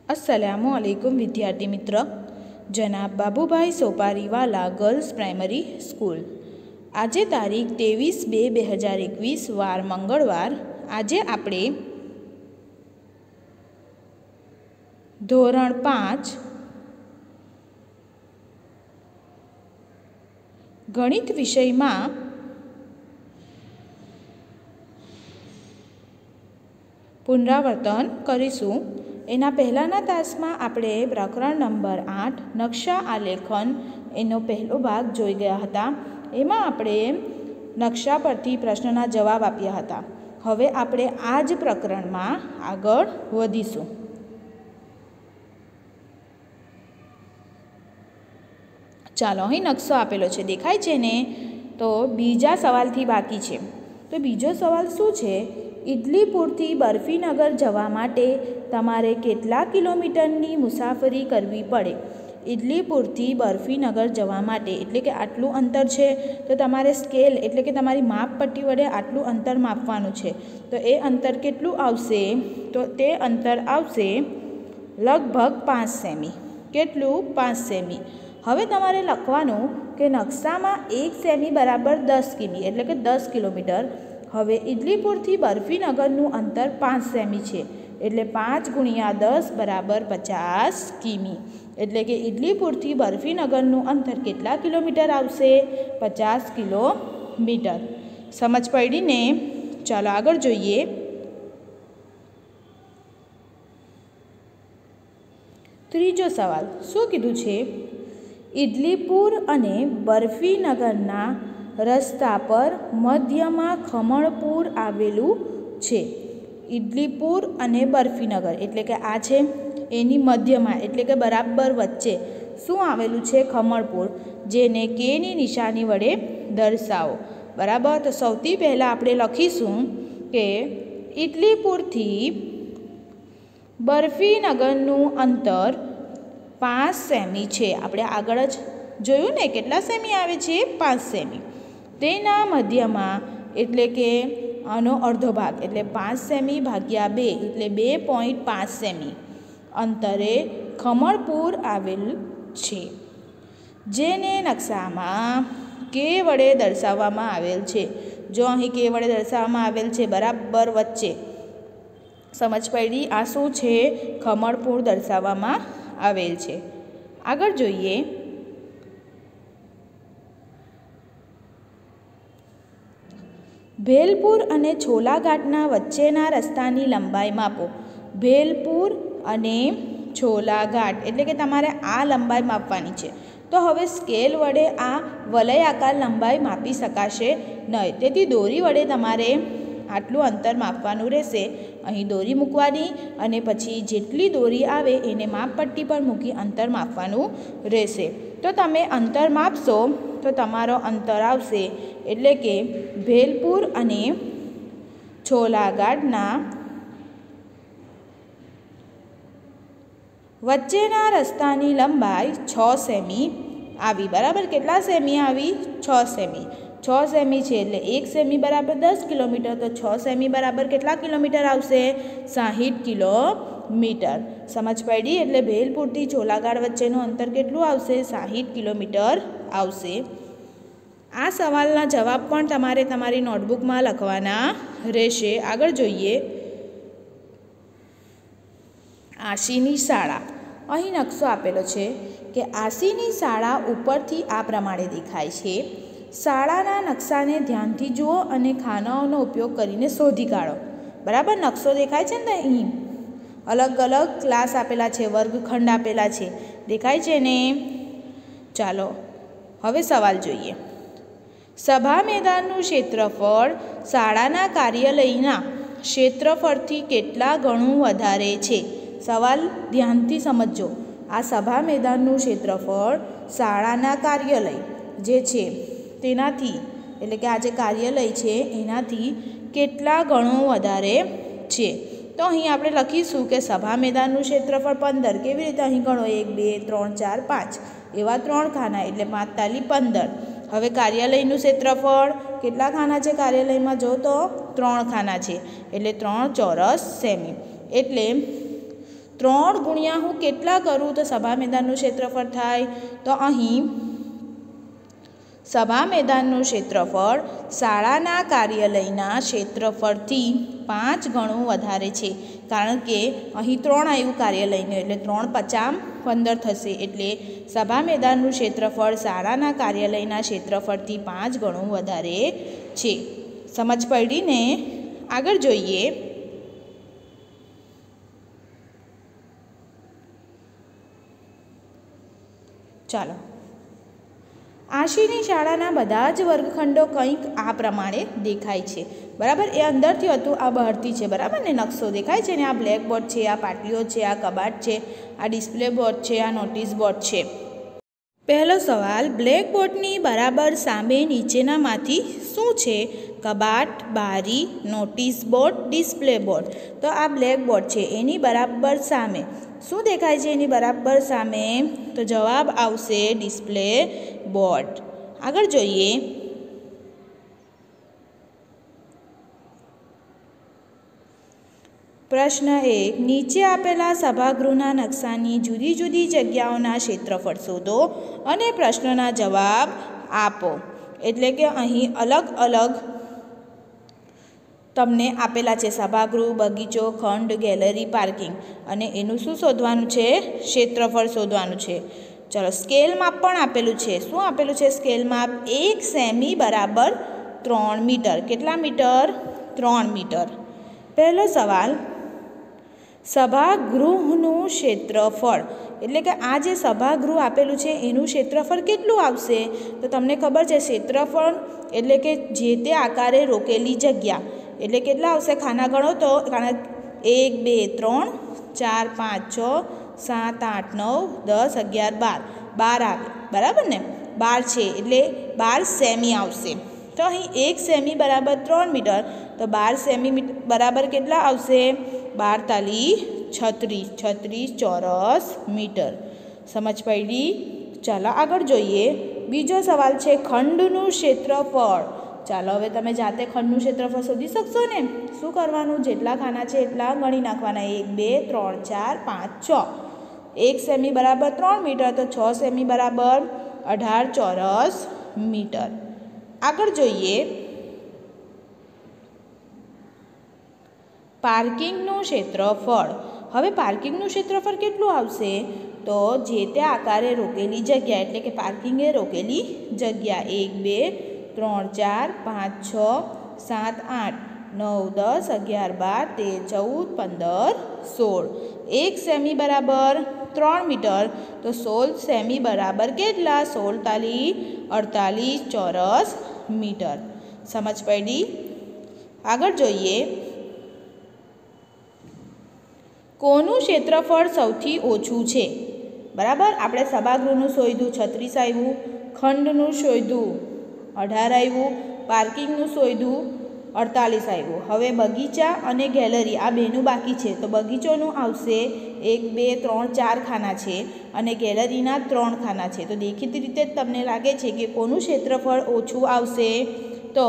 अस्सलामुअलैकुम विद्यार्थी मित्र। जनाब Babubhai Soparivala girls primary school. आज तारीख 23/2/2021 वार मंगलवार। आज आपणे ધોરણ 5 गणित विषय में पुनरावर्तन करीशुं। एना पहलाना तास में आपणे प्रकरण नंबर 8 नक्शा आलेखन एनो पहलो भाग जोई गया हता। एमां आपणे नक्शा परथी प्रश्नना जवाब आप्या हता। हवे आपणे आज प्रकरण में आगळ वधीशुं। चालो अहीं नक्शो आपेलो छे, देखाय छे ने? तो बीजा सवालथी बाकी छे। तो बीजो सवाल शुं छे? इडलीपुरथी बर्फीनगर जवा माटे तमारे केटला किलोमीटरनी मुसाफरी करवी पड़े? इडलीपुरथी बर्फीनगर जवा माटे एटले के आटलुं अंतर छे तो तमारे स्केल एटले के तमारी मापपट्टी वडे आटलुं अंतर मापवानुं छे। तो ए अंतर केटलुं आवशे? तो ते अंतर आवशे लगभग 5 सेमी। केटलुं? 5 सेमी। हवे तमारे लखवानुं के नक्शामां 1 सेमी बराबर 10 किमी एटले के 10 किलोमीटर। हवे इडलीपुरथी बर्फीनगरनुं अंतर 5 सेमी छे एटले 5 × 10 बराबर 50 किमी। एटले के इडलीपुरथी बर्फीनगरनुं अंतर केटला किलोमीटर आवशे? 50 किलोमीटर। समझ पड़ी ने? चालो आगळ जोईए। त्रीजो सवाल शुं कीधुं छे? इडलीपुर अने बर्फीनगरना रस्ता पर मध्यमां खमणपुर आवेलुं छे। इडलीपुर अने बर्फीनगर एटले के आ छे, एनी मध्यमां एटले के बराबर वच्चे शुं आवेलुं छे? खमणपुर, जेने के नी निशानी वडे दर्शावो। बराबर। तो सौथी पहेला आपणे लखीशुं के इडलीपुरथी बर्फीनगरनुं अंतर 5 सेमी छे। आपणे आगळ ज जोयुं ने केटला सेमी आवे छे? 5 सेमी। तेना मध्यमां एटले के आनो अर्धो भाग एटले 5 सेमी भाग्या 2 एटले 2.5 सेमी अंतरे खमणपुर आवेल छे, जेने नक्शामां के वडे दर्शाववामां आवेल छे। जो अहीं के वडे दर्शाववामां आवेल छे बराबर वच्चे। समझ पड़ी? आ शुं छे? खमणपुर दर्शाववामां आवेल छे। आगळ जोईए। भेलपुर अने छोलाघाटना वच्चेना रस्तानी लंबाई मापो। भेलपुर अने छोलाघाट एटले के तमारे आ लंबाई मापवानी छे। तो हवे स्केल वडे आ वलय आकार लंबाई मापी शकाशे नहीं, तेथी दोरी वडे तमारे आटलुं अंतर मापवानुं रहेशे। અહીં દોરી મૂકવાની અને પછી જેટલી દોરી આવે એને માપપટ્ટી પર મૂકી અંતર માપવાનું રહેશે। તો તમે અંતર માપશો તો તમારો અંતર આવશે એટલે કે ભેલપુર અને છોલાઘાટના વચ્ચેના રસ્તાની લંબાઈ 6 સેમી આવી। બરાબર। કેટલા સેમી આવી? 6 સેમી। 6 सेमी है एटले 1 सेमी बराबर 10 किलोमीटर। तो 6 सेमी बराबर केटला किलोमीटर आवशे? 60 किलोमीटर। समझ पड़ी? एटले भेलपुरथी छोलाघाट वच्चेनुं अंतर केटलुं आवशे? 60 किलोमीटर आवशे। आ सवालना जवाब पण तमारे तमारी नोटबुक में लखवाना रहेशे। आगळ जोईए। आशीनी शाळा। અહીં નકશો આપેલો છે કે આશીની શાળા ઉપરથી આ પ્રમાણે દેખાય છે। શાળાના નકશાને ધ્યાનથી જુઓ અને ખાનાઓનો ઉપયોગ કરીને શોધી કાઢો। બરાબર। નકશો દેખાય છે ને? અહીં અલગ અલગ ક્લાસ આપેલા છે, વર્ગખંડ આપેલા છે, દેખાય છે ને? ચાલો હવે સવાલ જોઈએ। સભા મેદાનનું ક્ષેત્રફળ શાળાના કાર્યાલયના ક્ષેત્રફળથી કેટલા ગણું વધારે છે? સવાલ ધ્યાનથી સમજજો। આ સભા મેદાનનું ક્ષેત્રફળ શાળાના કાર્યાલય જે છે તેનાથી એટલે કે આ જે કાર્યાલય છે એનાથી કેટલા ગણું વધારે છે? તો અહીં આપણે લખીશું કે સભા મેદાનનું ક્ષેત્રફળ 15। કેવી રીતે? અહીં ગણો 1 2 3 4 5 એવા 3 ખાના એટલે 5 તાલી 15। હવે કાર્યાલયનું ક્ષેત્રફળ કેટલા ખાના છે કાર્યાલયમાં? જો તો 3 ખાના છે એટલે 3 ચોરસ સેમી એટલે 3 ગુણ્યા હું કેટલા કરું તો સભા મેદાનનું ક્ષેત્રફળ થાય? તો અહીં સભા મેદાનનું ક્ષેત્રફળ શાળાના કાર્યાલયના ક્ષેત્રફળથી 5 ગણું વધારે છે, કારણ કે અહીં 3 આવ્યું કાર્યાલયનું, એટલે 3 × 5 = 15 થશે. એટલે સભા મેદાનનું ક્ષેત્રફળ શાળાના કાર્યાલયના ક્ષેત્રફળથી 5 ગણું વધારે છે. સમજ પડી ને? આગળ જોઈએ. ચાલો, આશીની શાળાના બધા જ વર્ગખંડો કંઈક આ પ્રમાણે દેખાય છે. બરાબર, એ અંદરથી હતું, આ બહારથી છે. બરાબર ને? નકશો દેખાય છે ને? આ બ્લેકબોર્ડ છે, આ પાટલીઓ છે, આ કબાટ છે, આ ડિસ્પ્લે બોર્ડ છે, આ નોટિસ બોર્ડ છે. પહેલો સવાલ, બ્લેકબોર્ડની બરાબર સામે નીચેનામાંથી શું છે? કબાટ, બારી, નોટિસ બોર્ડ, ડિસ્પ્લે બોર્ડ. તો આ બ્લેકબોર્ડ છે, એની બરાબર સામે શું દેખાય છે? એની બરાબર સામે તો જવાબ આવશે ડિસ્પ્લે બોર્ડ. આગળ જોઈએ. પ્રશ્ન 1, નીચે આપેલા સભાગૃહના નકશાની જુદી જુદી જગ્યાઓના ક્ષેત્રફળ શોધો અને પ્રશ્નના જવાબ આપો. એટલે કે અહીં અલગ અલગ તમને આપેલા છે સભાગૃહ, બગીચો, ખંડ, ગેલેરી, પાર્કિંગ, અને એનું શું શોધવાનું છે? ક્ષેત્રફળ શોધવાનું છે. ચલો, સ્કેલ માપ પણ આપેલું છે. શું આપેલું છે સ્કેલ માપ? 1 સેમી બરાબર 3 મીટર. કેટલા મીટર? 3 મીટર. પહેલો સવાલ, સભાગૃહનું ક્ષેત્રફળ એટલે કે આ જે સભાગૃહ આપેલું છે એનું ક્ષેત્રફળ કેટલું આવશે? તો તમને ખબર છે ક્ષેત્રફળ એટલે કે જે તે આકારે રોકેલી જગ્યા. એટલે કેટલા આવશે? ખાના ગણો તો 1 2 3 4 5 6 7 8 9 10 11 12 આવે. બરાબર ને? 12 છે એટલે 12 સેમી આવશે. તો અહીં 1 સેમી બરાબર 3 મીટર, તો 12 સેમી બરાબર કેટલા આવશે? 12 તાલી 36 ચોરસ મીટર. સમજ પડી? ચાલો આગળ જોઈએ. બીજો સવાલ છે ખંડનું ક્ષેત્રફળ. ચાલો હવે તમે જાતે ખંડનું ક્ષેત્રફળ શોધી શકશો ને? શું કરવાનું? જેટલા ખાના છે એટલા ગણી નાખવાના. 1 2 3 4 5 6. 1 સેમી બરાબર 3 મીટર, તો 6 સેમી બરાબર 18 ચોરસ મીટર. આગળ જોઈએ. પાર્કિંગનું ક્ષેત્રફળ. હવે પાર્કિંગનું ક્ષેત્રફળ કેટલું આવશે? તો જે તે આકારે રોકેલી જગ્યા એટલે કે પાર્કિંગે રોકેલી જગ્યા. 1 2 3 4 5 6 7 8 9 10 11 12 13 14 15 16. 1 સેમી બરાબર 3 મીટર, તો 16 સેમી બરાબર કેટલા? 16 તાલી 48 ચોરસ મીટર. સમજ પડી? આગળ જોઈએ. કોનું ક્ષેત્રફળ સૌથી ઓછું છે? બરાબર, આપણે સભાગૃહનું શોધ્યું 36 આવ્યું, ખંડનું શોધ્યું 18 આવ્યું, પાર્કિંગનું શોધ્યું 48 આવ્યું. હવે બગીચા અને ગેલેરી આ બેનું બાકી છે, તો બગીચોનું આવશે 1 2 3 4 ખાના છે અને ગેલેરીના 3 ખાના છે. તો દેખીતી રીતે જ તમને લાગે છે કે કોનું ક્ષેત્રફળ ઓછું આવશે? તો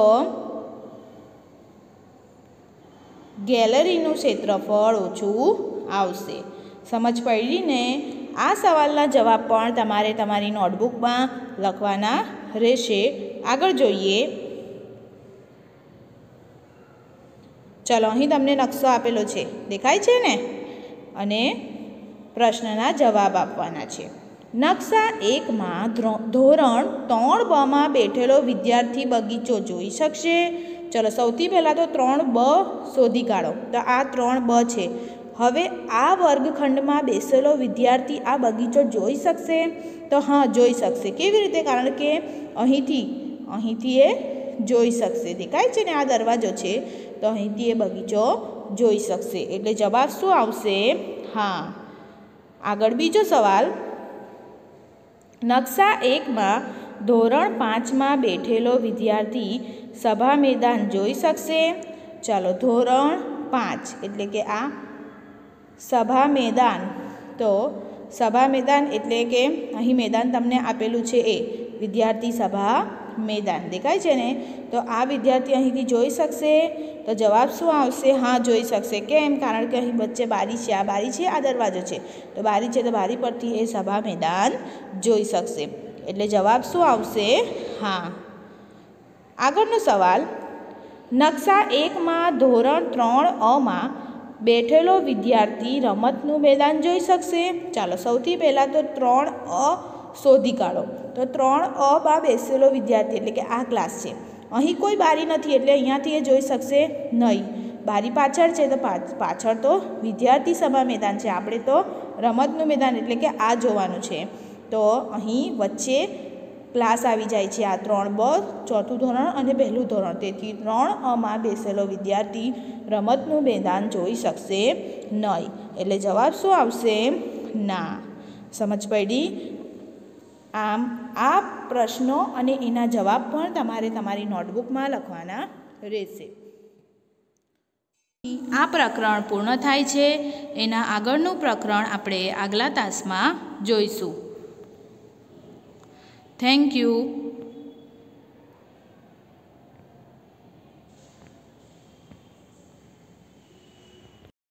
ગેલેરીનું ક્ષેત્રફળ ઓછું આવશે. સમજ પડી ને? આ સવાલના જવાબ પણ તમારે તમારી નોટબુકમાં લખવાના રહેશે. આગળ જોઈએ. ચલો, અહીં તમને નકશો આપેલો છે, દેખાય છે ને? અને પ્રશ્નના જવાબ આપવાના છે. નકશા 1માં ધોરણ 3 બેઠેલો વિદ્યાર્થી બગીચો જોઈ શકશે. ચલો, સૌથી પહેલાં તો 3B શોધી કાઢો. તો આ 3B છે. હવે આ વર્ગખંડમાં બેસેલો વિદ્યાર્થી આ બગીચો જોઈ શકશે? તો હા, જોઈ શકશે. કેવી રીતે? કારણ કે અહીંથી એ જોઈ શકશે. દેખાય છે ને? આ દરવાજો છે, તો અહીંથી એ બગીચો જોઈ શકશે. એટલે જવાબ શું આવશે? હા. આગળ બીજો સવાલ. નકશા 1માં ધોરણ 5માં બેઠેલો વિદ્યાર્થી સભા મેદાન જોઈ શકશે. ચાલો, ધોરણ 5 એટલે કે આ સભા મેદાન. તો સભા મેદાન એટલે કે અહીં મેદાન તમને આપેલું છે એ વિદ્યાર્થી સભા मैदान देखाय छे ने। तो आ विद्यार्थी અહીંથી જોઈ શકશે? તો જવાબ શું આવશે? હા, જોઈ શકશે। કેમ? કારણ કે અહીં વચ્ચે બારી છે, આ બારી છે, આ દરવાજો છે। તો બારી છે તો બારી પરથી એ સભા મેદાન જોઈ શકશે। એટલે જવાબ શું આવશે? હા। આગળનો સવાલ, નકશા 1માં ધોરણ 3 બેઠેલો વિદ્યાર્થી રમતનું મેદાન જોઈ શકશે? ચાલો, સૌથી પહેલાં તો 3A શોધી કાઢો। તો 3A બેસેલો વિદ્યાર્થી એટલે કે આ ક્લાસ છે। અહીં કોઈ બારી નથી એટલે અહીંયાથી એ જોઈ શકશે નહીં। બારી પાછળ છે તો પાછળ તો વિદ્યાર્થી સભા મેદાન છે, આપણે તો રમતનું મેદાન એટલે કે આ જોવાનું છે। તો અહીં વચ્ચે ક્લાસ આવી જાય છે, આ 3B, ચોથું ધોરણ અને પહેલું ધોરણ। તેથી 3A બેસેલો વિદ્યાર્થી રમતનું મેદાન જોઈ શકશે નહીં। એટલે જવાબ શું આવશે? ના। સમજ પડી? આમ આ પ્રશ્નો અને એના જવાબ પણ તમારે તમારી નોટબુકમાં લખવાના રહેશે। આ પ્રકરણ પૂર્ણ થાય છે। એના આગળનું પ્રકરણ આપણે આગલા તાસમાં જોઈશું। Thank you.